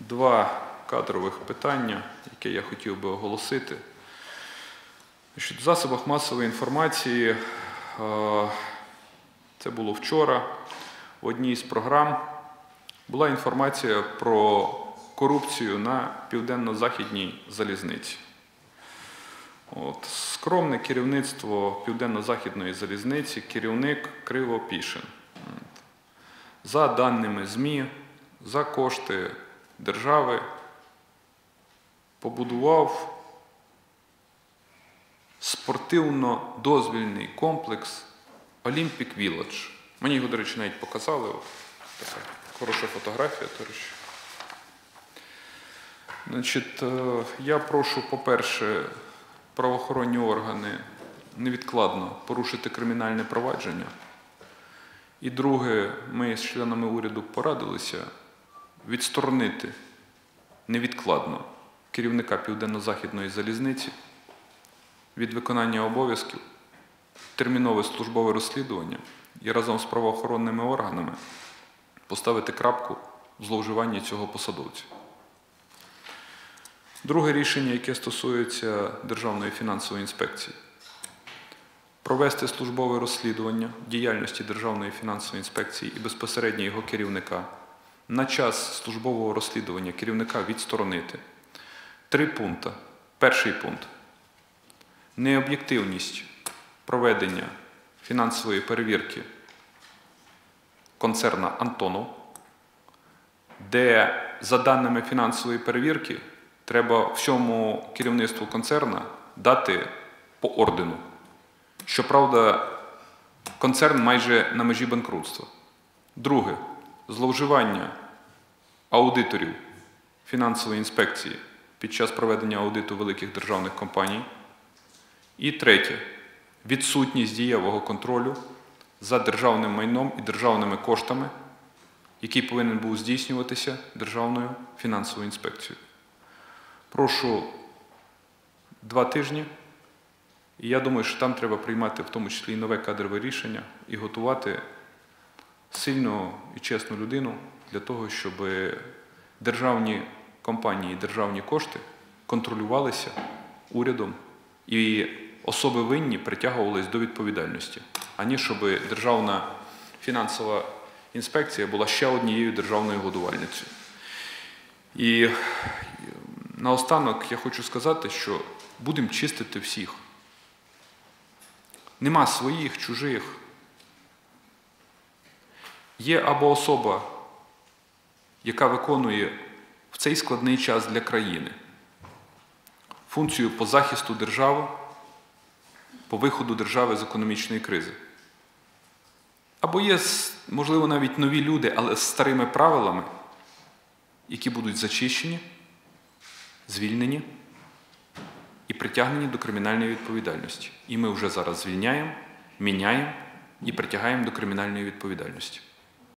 два кадрових питання, які я хотів би оголосити. В засобах масової інформації, це було вчора, в одній з програм була інформація про корупцію на Південно-Західній залізниці. Скромне керівництво Південно-Західної залізниці, керівник Кривопішин. За даними ЗМІ, за кошти держави побудував спортивно-дозвільний комплекс Olympic Village. Мені його, до речі, навіть показали. Така хороша фотографія, до речі. Я прошу, по-перше, правоохоронні органи невідкладно порушити кримінальне провадження. І друге, ми з членами уряду порадилися відсторонити невідкладно керівника Південно-Західної залізниці від виконання обов'язків, термінове службове розслідування і разом з правоохоронними органами поставити крапку в зловживанні цього посадовця. Друге рішення, яке стосується Державної фінансової інспекції. Провести службове розслідування діяльності Державної фінансової інспекції і безпосередньо його керівника. На час службового розслідування керівника відсторонити. 3 пункти. Перший пункт. Необ'єктивність проведення фінансової перевірки концерна «Антонов», де, за даними фінансової перевірки, треба всьому керівництву концерна дати по ордену. Щоправда, концерн майже на межі банкрутства. Друге. Зловживання аудиторів фінансової інспекції під час проведення аудиту великих державних компаній. І третє. Відсутність дієвого контролю за державним майном і державними коштами, який повинен був здійснюватися Державною фінансовою інспекцією. Прошу 2 тижні. І я думаю, що там треба приймати в тому числі і нове кадрове рішення і готувати сильну і чесну людину для того, щоб державні компанії, державні кошти контролювалися урядом і особи винні притягувалися до відповідальності, ані щоб Державна фінансова інспекція була ще однією державною годувальницею. І наостанок я хочу сказати, що будемо чистити всіх. Нема своїх, чужих. Є або особа, яка виконує в цей складний час для країни функцію по захисту держави, по виходу держави з економічної кризи. Або є, можливо, навіть нові люди, але з старими правилами, які будуть зачищені, звільнені і притягнені до кримінальної відповідальності. І ми вже зараз звільняємо, міняємо і притягаємо до кримінальної відповідальності.